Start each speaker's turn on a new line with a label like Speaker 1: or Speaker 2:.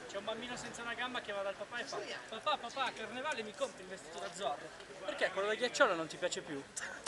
Speaker 1: C'è un bambino senza una gamba che va dal papà e fa: papà, papà, a Carnevale mi compri il vestito da Zorro. Perché quello da ghiacciolo non ti piace più?